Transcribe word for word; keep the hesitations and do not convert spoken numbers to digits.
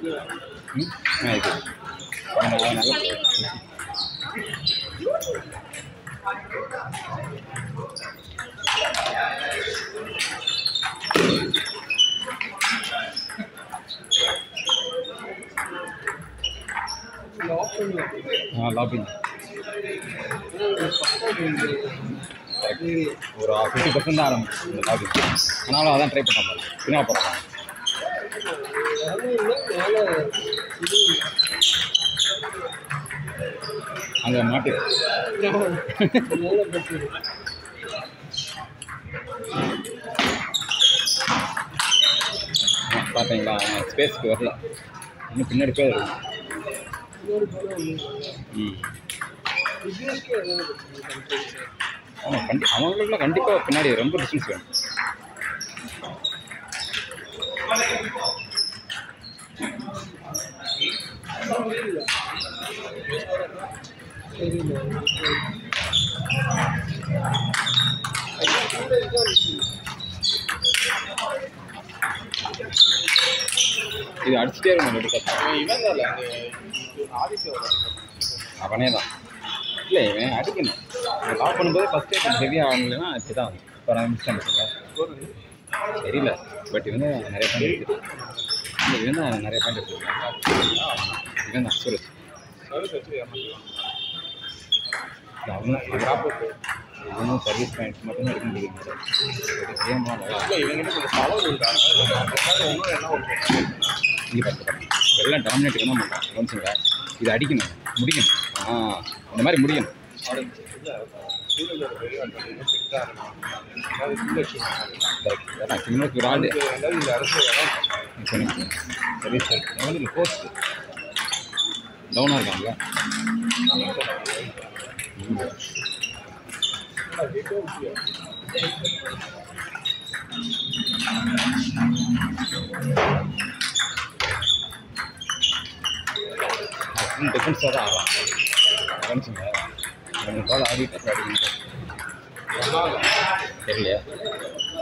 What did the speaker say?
ம் ஆ இது நல்லா हाँ लॉबी ஒரு ஃபிஃப்டி பர்சன்ட் தான் ஆரம்பிச்சு இந்த லாபி அதனால அதான் ட்ரை பண்ண மாதிரி பின்னா போகிறாங்க அங்கே மாட்டு பார்த்தீங்களா ஸ்பேஸ்க்கு வரல இன்னும் பின்னாடி போய் வரும் ம் ஆமாம் கண்டி அவங்களுக்குலாம் கண்டிப்பாக பின்னாடி ரொம்ப டிஸ்டன்ஸ் வேணும் இது அடிச்சுட்டே இருக்கும் இவன் அவனே தான் இல்லை இவன் அடிக்கணும் லாக் பண்ணும்போது ஃபஸ்ட்டே கொஞ்சம் ஹெவியாக ஆகலைன்னா இப்படி தான் இப்போ நான் மிஸ் பண்ணிட்டேன் தெரியல பட் இவன் தான் நிறைய பாயிண்ட் எடுத்துருக்கு இல்லை இவன் தான் நிறைய பாயிண்ட் எடுத்துருக்காங்க இவன் தான் சுரேஷ் அவனும் இவனும் சர்வீஸ் பாயிண்ட்ஸ் மட்டும்தான் எடுக்க முடியும் கேம்லாம் நல்லா இவங்கிட்ட கொஞ்சம் பவர் இருக்காங்க இங்கே பார்த்து எல்லாம் டாமினேட் தான் பண்ணுறான் கவனிச்சுங்க இது அடிக்கணும் முடிக்கணும் ஆ இந்த மாதிரி முடியணும் சின்னக்கு ஒரு ஆள் சரி சரி போஸ்ட் டவுனாக இருக்காங்க டிஃபென்ஸாக தான் ஆடுறான் கவனிச்சுங்க ரெண்டு பால் ஆடிட்டு அடிக்கணும் தெரியலையா